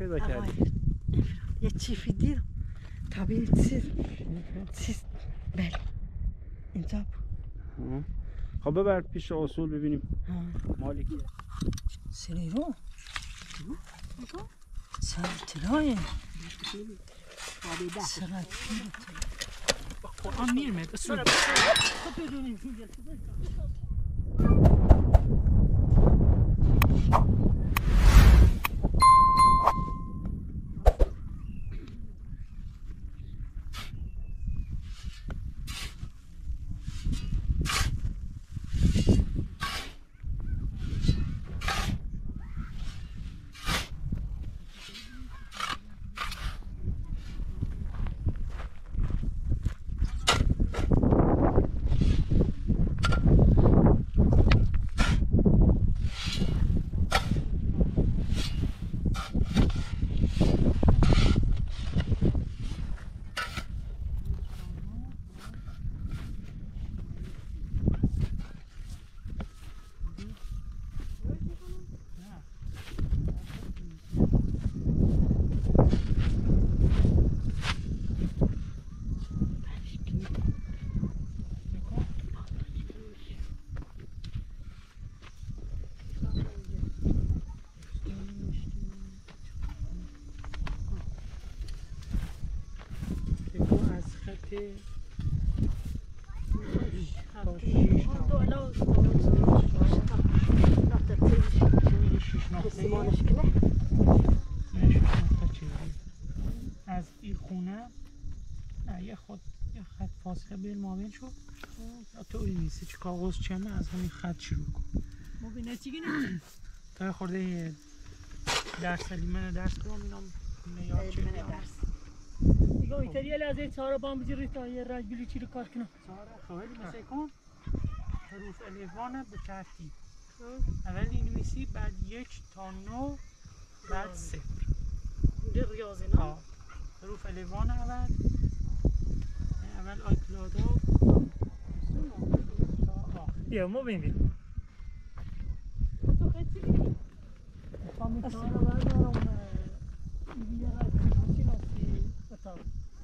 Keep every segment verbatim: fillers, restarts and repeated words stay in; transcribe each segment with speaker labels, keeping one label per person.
Speaker 1: پیدا کردی؟
Speaker 2: یه چیفی دیدم طبیعی چیز چیز بله اینجا بود.
Speaker 1: خب ببر پیش اصول ببینیم مالی کیه.
Speaker 2: سری رو سر ترایه سر
Speaker 3: قرآن میرمد اصول
Speaker 2: خب بدونیم
Speaker 3: از این خونه نه یه خود یه خط فاصله بین ما بین شو طوری نیست چه کاغذ چمه از همین خط شروع کن
Speaker 2: مبینه چیگی نه
Speaker 3: تا خورده درس لیمن درس کنم اینم نیاد چه
Speaker 2: دیگه ایتالیا لازم چهار بام بجوری تا یه رنگ بلی چی رو کار کنم
Speaker 3: چهار خیلی مثل کن حروف الفوانه به ترتیب اول اینویسی بعد یک تا نو بعد صفر
Speaker 2: ده ریاضی نه
Speaker 3: حروف الفوانه اول اول آیکلادا
Speaker 2: بیا ما ببینیم تو خیلی چی فهمی چهار بردارم یه رنگ چی ناسی بتا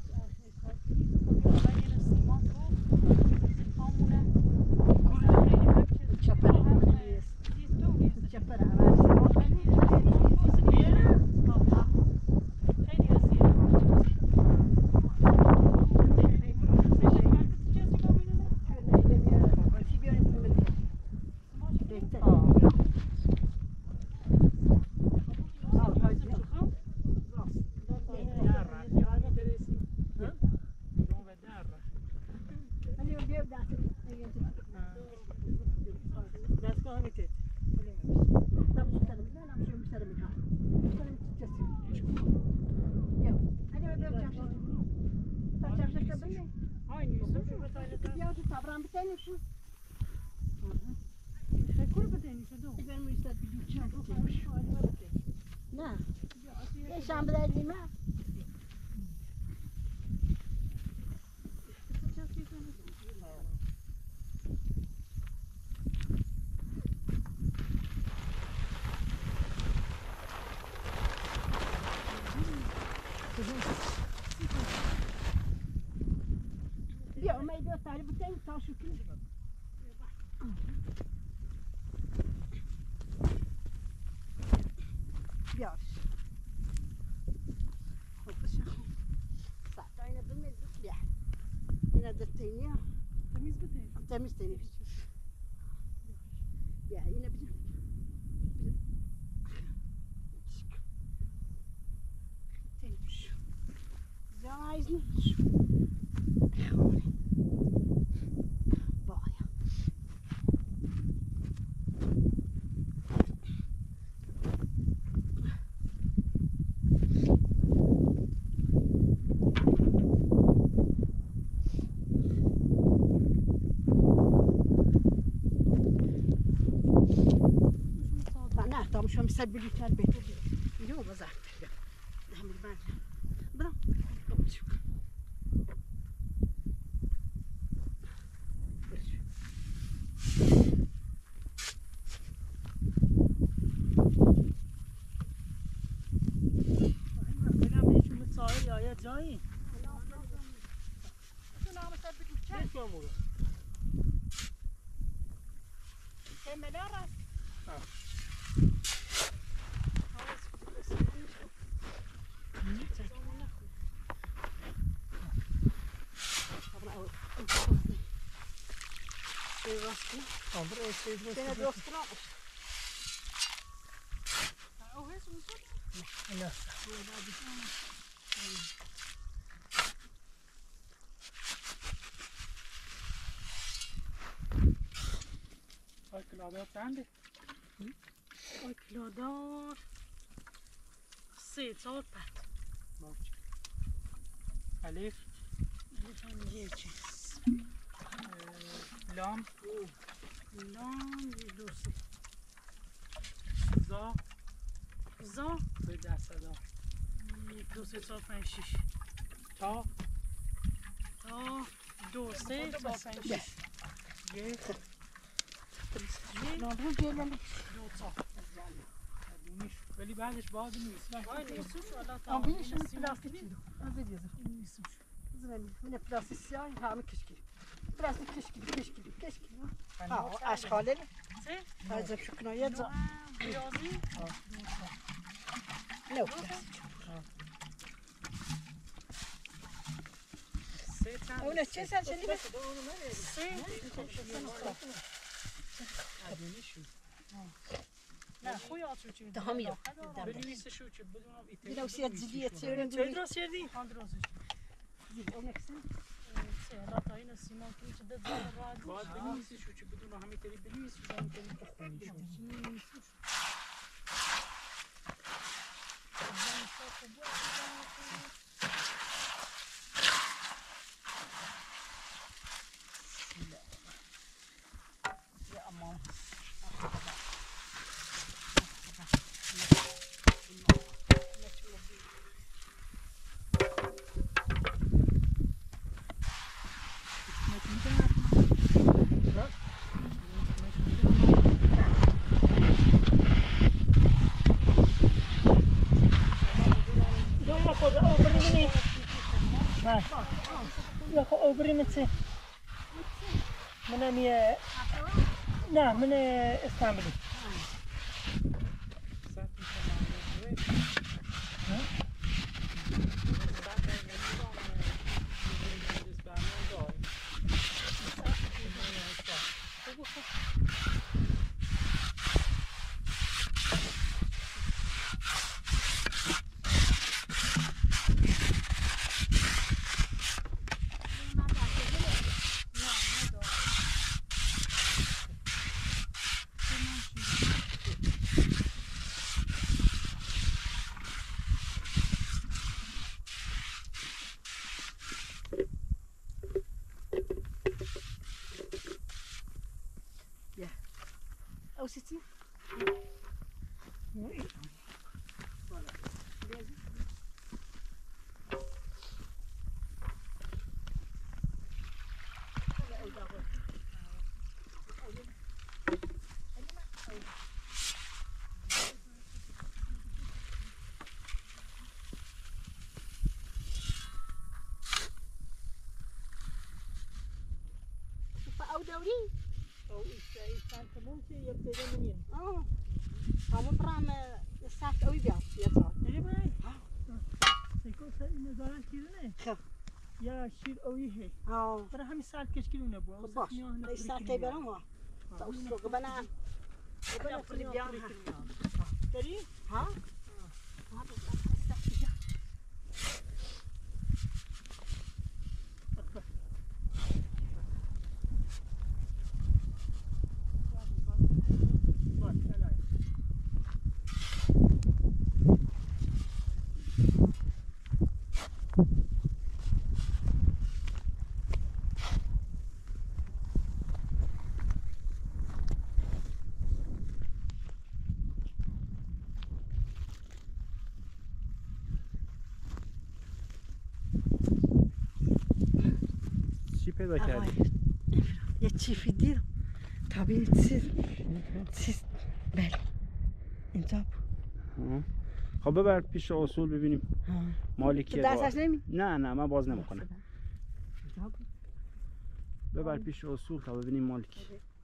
Speaker 2: نه یه شنبه در لیمه بیا اومد بیا تعریف کنیم تا شو کنیم بیاش خب بشه خب ساعت اینه بمید بیا اینه دستینی تمیز بتین تمیز تینی بیا اینه بیا تمیز زایز نیش خونه بایا شو مسبلي تاع البيت اليوم بزاف نعمل بالي بلا نشوف
Speaker 3: برو.
Speaker 2: Kemene rast.
Speaker 3: Ha. Andere is steeds
Speaker 2: Ben het wel straf?
Speaker 3: Oh, is het zo? Ja. Alkladar چنده؟
Speaker 2: Alkladar. سه چهار پنج.
Speaker 3: باشه. الف
Speaker 2: بزن یه چیز.
Speaker 3: لام
Speaker 2: لام یه دو سه.
Speaker 3: زا
Speaker 2: زا
Speaker 3: به دست صدا
Speaker 2: یک دو سه چهار پنج شش.
Speaker 3: تا
Speaker 2: تا دو سه چهار پنج شش.
Speaker 3: یک
Speaker 2: نه رو گلم
Speaker 3: دو تا ولی بعدش باز نیست
Speaker 2: وای نیستش والا تا
Speaker 3: آم
Speaker 2: بیش
Speaker 3: بیش
Speaker 2: پلاستیک دیدم از دیگه نیستش زمین من پلاستیک سیاه همه کشکی پلاستیک کشکی کشکی کشکی ها اشغاله سه از شکنایه زا ریاضی نه پلاستیک
Speaker 3: سه چند
Speaker 2: اون چه سال شدی سه نه خوی آتشو چی
Speaker 4: ده همیرو
Speaker 3: بنویسه شو چه بدونم
Speaker 2: دیدم سیاد زیدیه چه
Speaker 3: چه درست کردی؟
Speaker 2: خان درستش اون اکسن سه رات این سیمان که چه داد راد
Speaker 3: باید بنویسه شو چه بدونم همین تری بنویسه شو همین تری بخونی شو
Speaker 4: Ja, ga over in het zin. Meneer meer. Nou, meneer Istanbul.
Speaker 2: او سيتي او دوري
Speaker 4: Oh, is hij van de mond hier op de manier?
Speaker 2: اه همون برام ساعت قوي بيع يطلع
Speaker 4: Nee, maar. Ik kon ze in de zaal kiezen.
Speaker 2: خف
Speaker 4: Ja, شیر اوی هی.
Speaker 2: اه
Speaker 4: برای همین ساعت کش کیلو نبود.
Speaker 2: باش ليس ساعت بيرام توسق بنا بنا في البيع
Speaker 4: داری؟
Speaker 2: ها
Speaker 4: باش، الان.
Speaker 1: چی پیدا کردی؟
Speaker 2: یه چیفی دیدم طبیعی چیز چیز بله اینجا
Speaker 1: ها. خب ببر پیش اصول ببینیم مالی
Speaker 2: تو
Speaker 1: کیه.
Speaker 2: دستش نمی
Speaker 1: نه نه من باز نمیکنم. ببر پیش اصول تا ببینیم مالکی.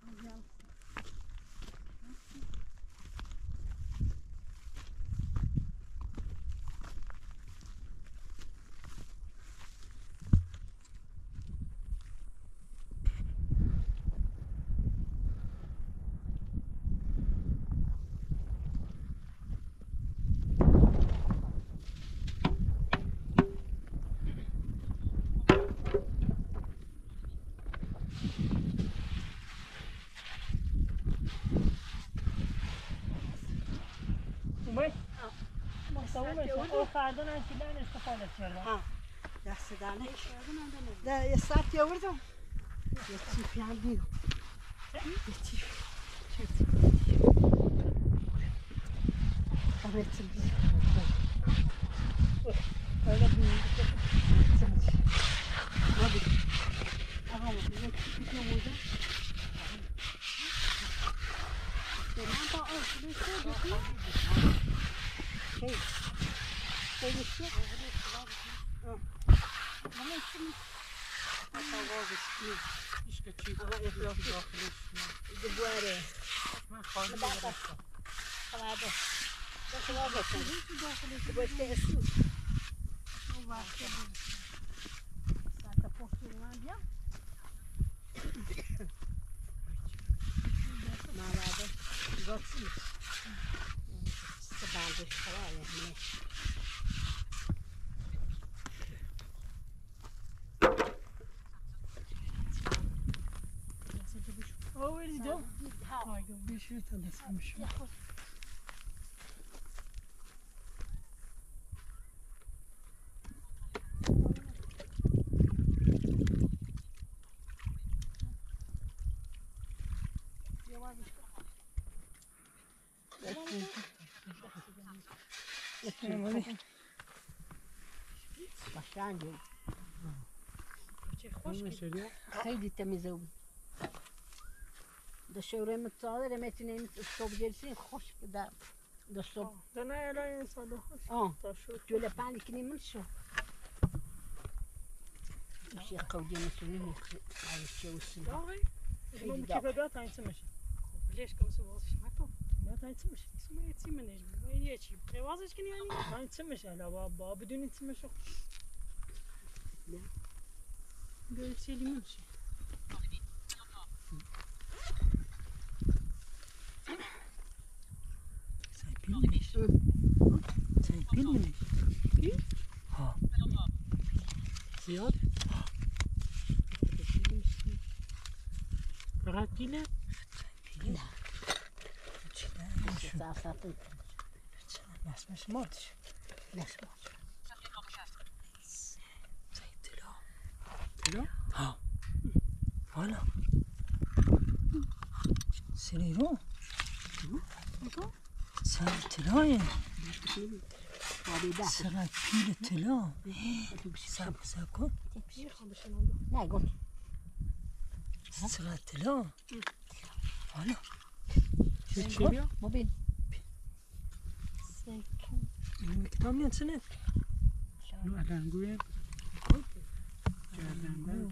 Speaker 4: فردا نشیدن استفاده کردم.
Speaker 2: ها دست دانه ده یه ساعتی آوردم یه چیپی هم دیدم یه چیپ همه چیپ öyle büyüdü. Ne bileyim. Ama bu ne çıkıyor burada? Tamam da o bir şey değil. Şey. Şey bir şey. Ama şimdi Allah'a emanet.
Speaker 3: İşte çiğ.
Speaker 2: Ama yapıyor. Bu böyle.
Speaker 3: Ben kaldım.
Speaker 2: Tamam. Tamam. Bu işte eski. Bu var. Zaten posturlar ya. Malada gotsuz. Sıbandı falan yani.
Speaker 4: Oh, where did you go? Oh, I go. Be sure to listen.
Speaker 2: Başlandı.
Speaker 3: خیلی
Speaker 2: خیلی تمیزه بود. ده شوره متصادر میتونیم صبح جلسه خوش بده. ده صبح.
Speaker 4: ده نه الان ساده خوش.
Speaker 2: آه.
Speaker 4: تا شد.
Speaker 2: جل پنج کنیم من شو. میشه قوی مسئولی میخواد. عیش وسی.
Speaker 4: داغی؟
Speaker 2: خیلی
Speaker 4: من
Speaker 2: داغ.
Speaker 4: کی به تاینت میشه.
Speaker 3: ليش كم سوى شمعته؟
Speaker 4: ما تاینت میشه.
Speaker 3: اسمه يتي من نجم وين يجي؟ جوازك كن يعني؟
Speaker 4: تاینت میشه. لا بابا بدون انت میشه.
Speaker 3: قلت لي منشي.
Speaker 4: سايبينش. سايبينش. كي؟ ها. زياد؟ فقط بيله؟
Speaker 2: بيله.
Speaker 4: شو؟
Speaker 2: ساعتين.
Speaker 4: ناس مش ماتش.
Speaker 2: ناس
Speaker 4: لا؟ ها. هلا. سريرو. سر تلاين. سر كيل تلا. سر ساكن.
Speaker 2: نه گفت.
Speaker 4: سر تلا. هلا.
Speaker 3: شو بيا؟
Speaker 2: مبين.
Speaker 4: این کتاب نیست نه.
Speaker 3: نو ادنگوه. جردنگوه.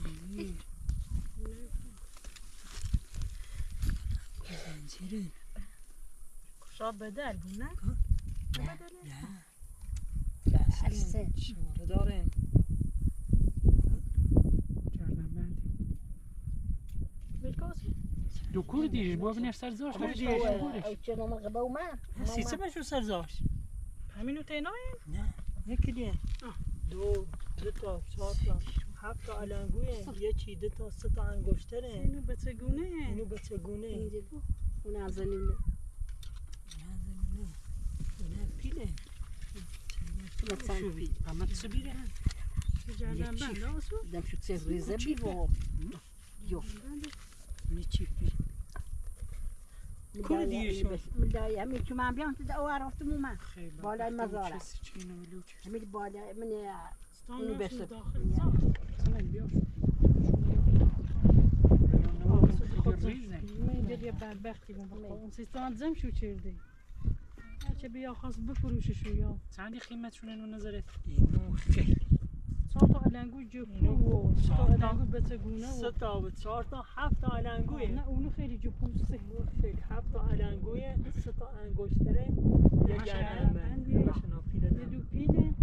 Speaker 4: زنجیره.
Speaker 3: شاب بدل بود نه؟
Speaker 4: نه.
Speaker 2: نه.
Speaker 4: اصلا شماره دارن.
Speaker 3: جردن بند.
Speaker 4: بالکاسی.
Speaker 3: دو کور دیش با بنفس سرزاش
Speaker 2: او چرا ما قبا ما؟
Speaker 4: سیسه بشو سرزاش.
Speaker 3: همینو تینایی؟
Speaker 4: نه. یکی دیگه. دو، دو تا، چهار تا، هفت تا علنگویه. یکی دو تا، سه تا انگشتره.
Speaker 3: اینو بچگونه؟
Speaker 4: اینو بچگونه.
Speaker 2: اینجا بو. اون ازنینه.
Speaker 4: نه نه پیله.
Speaker 2: مثلا
Speaker 3: بی. اما چه بیره؟ جردن بند آسو؟
Speaker 2: دم شو تسير ريزة بيبو يو
Speaker 4: نچی پی. كل ديشون.
Speaker 2: مدايا همي شو ما بيان تدعوا عرفت مو ما
Speaker 3: خیلی.
Speaker 2: بالای مزارع.
Speaker 3: چینو ملوچ.
Speaker 2: همي بالا من
Speaker 3: استانو
Speaker 2: بس.
Speaker 3: شو داخل زار. سلام بیا. من دل یه بدبختی بون بخور. اون سیستان زم شو چرده. هرچه بیا خواست بفروششو یا. چندی قیمتشونه نو نظرت؟
Speaker 4: اینو خیلی.
Speaker 3: چهار تا علنگو جپو و سه تا علنگو بتگونه
Speaker 4: سه
Speaker 3: و
Speaker 4: تا و چهار تا هفت تا علنگویه.
Speaker 3: نه اونو خیلی جپوسته
Speaker 4: خیلی هفت تا علنگویه، سه تا انگشتره، یه گردنبند، باشنا پیله
Speaker 3: یه دو پیله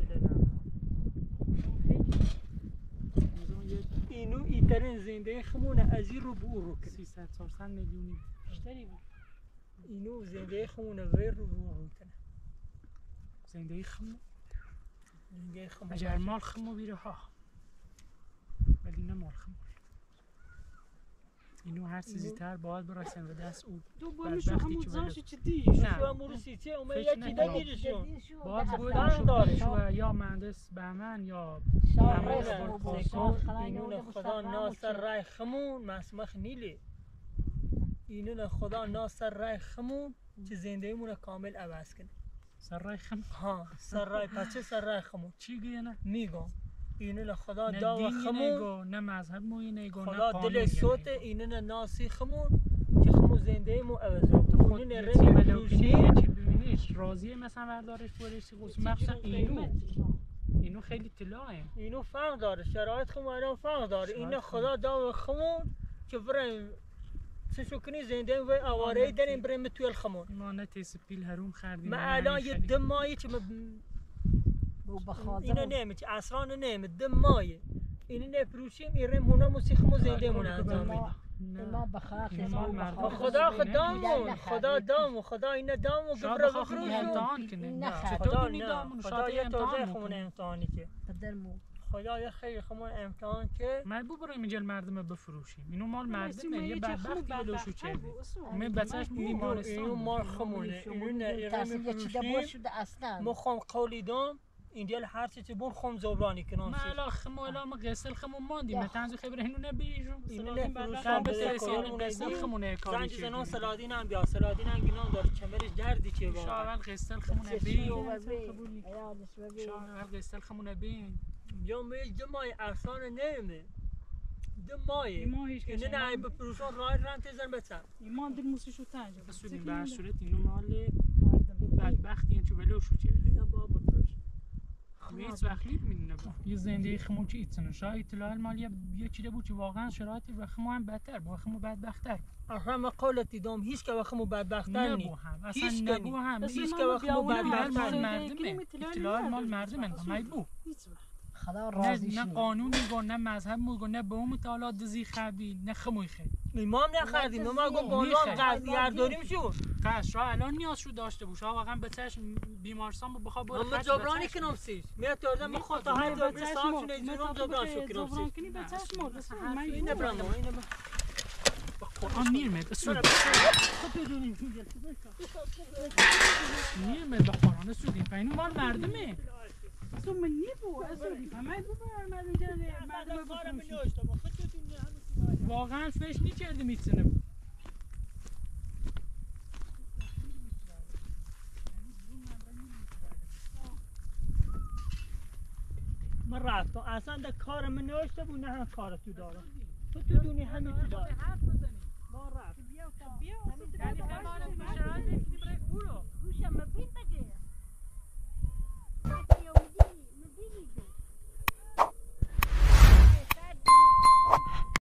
Speaker 4: اینو ایترین زنده خمونه از این رو به او رو کنه.
Speaker 3: سیصد چهارصد میلیونی بیشتری بود.
Speaker 4: اینو زنده خمونه وی رو رو رو کنه.
Speaker 3: زنده خمو
Speaker 4: زنده خمونه
Speaker 3: اگر مال خمو بیره ها ولی نه مال خمو اینو هر چیزی تر باید برسن به دست او
Speaker 2: تو بونشو همون زنشو چی دیش
Speaker 3: نه
Speaker 4: شو امورو سیچه اومه
Speaker 3: فکر
Speaker 4: یکی
Speaker 3: نکنم.
Speaker 4: دگیرشون
Speaker 3: باید
Speaker 4: فن
Speaker 3: بودشو
Speaker 4: داره.
Speaker 3: بشو یا مهندس بهمن یا
Speaker 2: شاهد
Speaker 3: همه
Speaker 4: سکون
Speaker 2: خلای
Speaker 4: اینون
Speaker 2: نوده
Speaker 4: خدا
Speaker 2: مستقرم
Speaker 4: ناصر
Speaker 2: وچه.
Speaker 4: رای خمون مسمخ نیلی اینون خدا ناصر رای خمون چه زنده مونه کامل عوض کنه.
Speaker 3: سر رای خمو
Speaker 4: ها سر رای پچه سر رای خمون
Speaker 3: چی گیه نه؟
Speaker 4: میگم اینون خدا
Speaker 3: نه
Speaker 4: داو
Speaker 3: دین
Speaker 4: خمون
Speaker 3: نیگو نه مذهب مو نیگو نه
Speaker 4: خدا
Speaker 3: قانون
Speaker 4: دل صوت
Speaker 3: نیگو.
Speaker 4: اینون ناسی خمون که خمون زنده مو عوضه
Speaker 3: تو خود
Speaker 4: اینون
Speaker 3: یه چی
Speaker 4: رنگ
Speaker 3: ملوکنی یه
Speaker 4: بلوشی
Speaker 3: چی ببینیش راضیه مثلا بردارش بردش قصد مخصوصا اینو اینو خیلی طلاه
Speaker 4: اینو فرق داره شرایط خمون الان فرق داره
Speaker 3: شرایط
Speaker 4: اینو
Speaker 3: خمون.
Speaker 4: خدا داو خمون که برای چه شکنی زنده و آواره داریم بریم توی الخمون
Speaker 3: ما نه تیس پیل هروم خردیم
Speaker 4: ما الان یه دم مایه که
Speaker 2: بو
Speaker 4: اینو
Speaker 2: بخاطر
Speaker 4: نمیه که اصران نمیه دم مایه اینو نفروشیم ایرم هونه موسیقی مو زنده مون انجام میده
Speaker 2: ما بخاطر
Speaker 3: ما
Speaker 2: ما
Speaker 3: مردم.
Speaker 2: بخاطر
Speaker 4: خدا
Speaker 3: خدا
Speaker 4: خدامون خدا دامو خدا اینو دامو
Speaker 3: شاید
Speaker 4: گبره
Speaker 3: بخواه خمون
Speaker 4: بفروشون
Speaker 3: امتحان کنه
Speaker 2: نه
Speaker 3: نه
Speaker 2: خدا
Speaker 3: چطور
Speaker 4: خدا
Speaker 3: دونی
Speaker 4: نه
Speaker 3: دامون
Speaker 4: خدا
Speaker 3: شاید
Speaker 4: یه توضیح
Speaker 3: امتحان
Speaker 4: خمون
Speaker 3: میکنه
Speaker 4: امتحانی که
Speaker 2: پدر مو
Speaker 4: خدا یه خیلی خمون امتحان که
Speaker 3: من بو برای اینجا مردم بفروشیم اینو مال مردمه یه
Speaker 2: چه
Speaker 3: بدبختی بلوشو کرده من بچهش
Speaker 4: اینو
Speaker 3: بیمارستان
Speaker 4: اینو
Speaker 3: بود.
Speaker 4: مال خمونه اینو نه ایرم
Speaker 2: تحصیل یه چی ده
Speaker 4: میفروشیم
Speaker 2: شده اصلا
Speaker 4: ما خم قولی دام این دیل هر چی بون خم زبرانی کنم
Speaker 3: ما الا خمو الا ما قسل خمو ماندیم
Speaker 2: یا.
Speaker 3: تنزو خبر اینو نبیجو
Speaker 4: اینو
Speaker 3: کم
Speaker 4: نفروشم به
Speaker 3: بترسی اینو
Speaker 4: سکانون
Speaker 3: قسل خمونه کاری
Speaker 4: زنج زنان
Speaker 3: شدیم
Speaker 4: سلادین هم بیا سلادین هم گنان داره کمرش دردی که
Speaker 3: شا
Speaker 4: واقعا
Speaker 3: اول قسل خمونه بی شا اول قسل خمونه بی
Speaker 4: یا می دمای ارسان نمیه دمای
Speaker 3: ایمان هیچ
Speaker 4: اینه
Speaker 3: کسی
Speaker 4: نه بفروشون رای رنت زن بچم
Speaker 3: ایمان دل موسیشو تنجا بسودیم به هر صورت اینو مال بدبختی این چو بلوشو چه
Speaker 4: یا با بفروش
Speaker 3: هیچ وقت لید میدونه یه زنده خمو چی ایتسنه شا اطلاع مال یه یه چیده بود که واقعا شرایطی و خمو هم بدتر با خمو بدبختر
Speaker 4: اصلا ما قولتی دام هیچ که وقت مو بدبختر نی
Speaker 3: نبو هم
Speaker 4: هیچ
Speaker 3: اصلا نبو هم
Speaker 4: هیچ که وقت مو
Speaker 3: مال
Speaker 4: بدبختر نی
Speaker 3: مردمه اطلاع مال مردمه ما بو
Speaker 2: خدا
Speaker 3: نه
Speaker 2: راضی
Speaker 3: نه
Speaker 2: شد
Speaker 3: قانون میگو نه مذهب میگو نه به اون مطالعات دزی خبی نه خموی خیلی
Speaker 4: امام نخردیم ما گو بانوان گرداریم شو
Speaker 3: قش را الان نیاز شو داشته باشه واقعا به چشم بیمارستان بخواد بره
Speaker 4: ما جبرانی کنم سیش میاد توردم بخواد تا هر جا صاف شونه جنوب جبران شو کنم سیش
Speaker 3: کنی به چشم مرد من
Speaker 4: اینه برام اینه
Speaker 3: قرآن میرمد اسود میرمد به قرآن اسودیم و اینو مال مردمه
Speaker 2: تو من نیبو ازوری فهمید بو مردم جنه مردم بفروشی
Speaker 3: واقعا فش نیچرده میتونه
Speaker 4: من رفتم اصلا در کار من نوشته بود نه هم کار تو دارم تو تو دونی همین تو دارم ما رفت
Speaker 3: یعنی